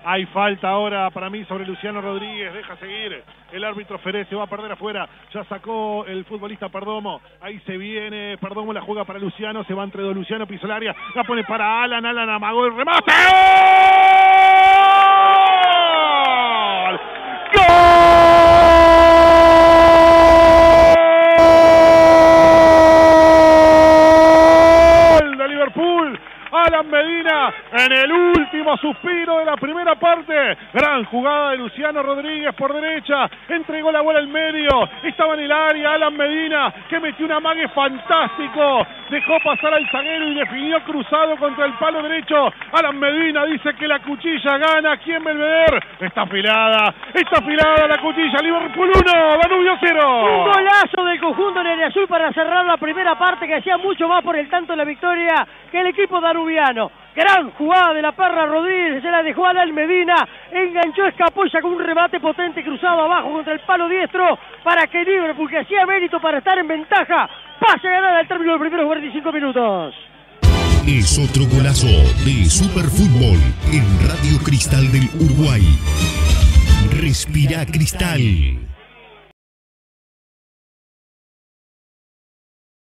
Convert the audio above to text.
Hay falta ahora para mí sobre Luciano Rodríguez, deja seguir. El árbitro Ferez se va a perder afuera. Ya sacó el futbolista Perdomo. Ahí se viene Perdomo, la juega para Luciano. Se va entre dos. Luciano pisó el área. La pone para Alan. Alan amagó el remate. ¡Gol! ¡Gol de Liverpool! Alan Medina en el último suspiro de la primera parte. Gran jugada de Luciano Rodríguez por derecha. Entregó la bola al medio. Estaba en el área Alan Medina, que metió un amague fantástico. Dejó pasar al zaguero y definió cruzado contra el palo derecho. Alan Medina dice que la cuchilla gana aquí en Belvedere. Está afilada la cuchilla. Liverpool 1, Danubio 0. Un golazo del conjunto azul para cerrar la primera parte, que hacía mucho más por el tanto de la victoria que el equipo danubiano. Gran jugada de la perra Rodríguez, se la dejó a Alan Medina, enganchó, escapó y sacó un remate potente cruzado abajo contra el palo diestro para que Liverpool, que hacía mérito para estar en ventaja, pase a ganar al término de los primeros 45 minutos. Es otro golazo de Superfútbol en Radio Cristal del Uruguay. Respira Cristal.